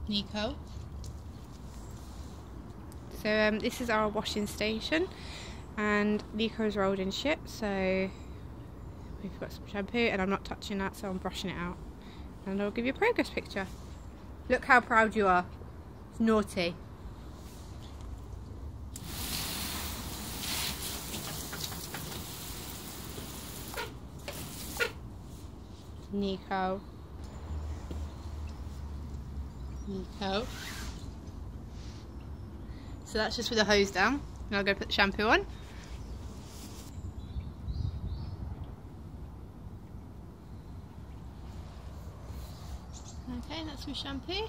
Nico. So this is our washing station, and Nico's rolled in shit, so we've got some shampoo, and I'm not touching that, so I'm brushing it out. And I'll give you a progress picture. Look how proud you are. It's naughty. Nico. Nico. So that's just with the hose down, and I'll go put the shampoo on. Okay, that's my shampoo.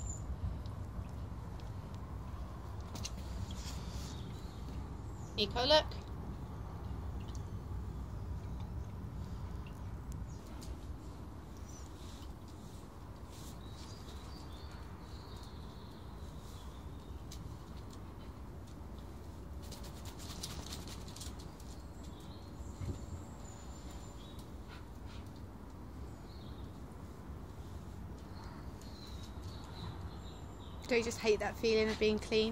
Nico, look. Don't you just hate that feeling of being clean?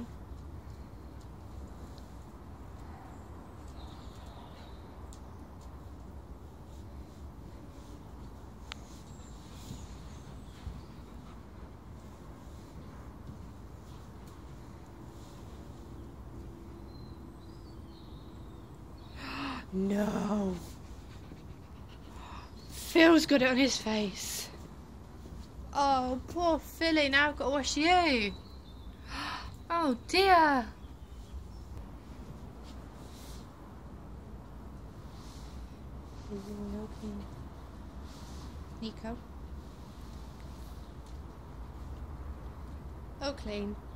No. Feels good on his face. Oh, poor Philly, now I've got to wash you. Oh dear. Nico. Oh, clean.